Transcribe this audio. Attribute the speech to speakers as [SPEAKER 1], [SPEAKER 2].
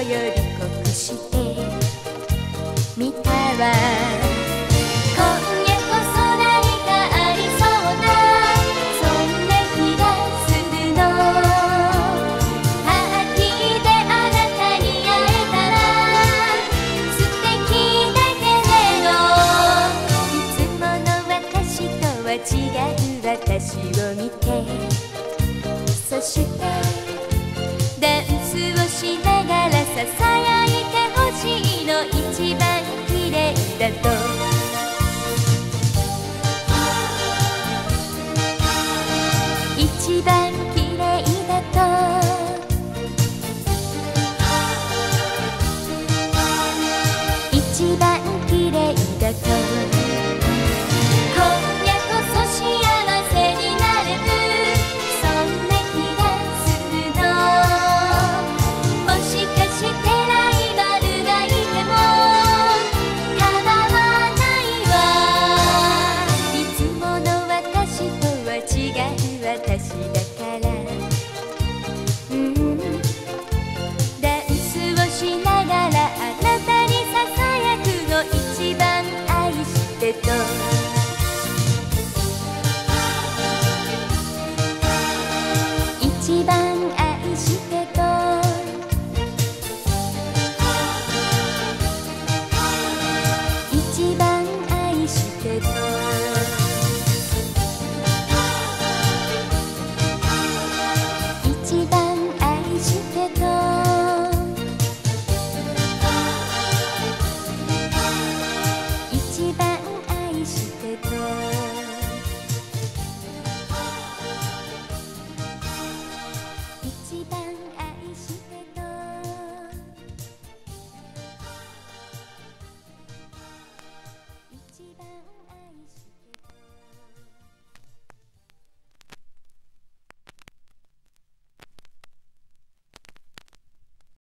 [SPEAKER 1] より濃くしてみたわ。今夜こそ何かありそうなそんな気がするの。パーティーであなたに会えたら素敵だけれど、いつもの私とは違う私を見て、そしてダンスをしながらささや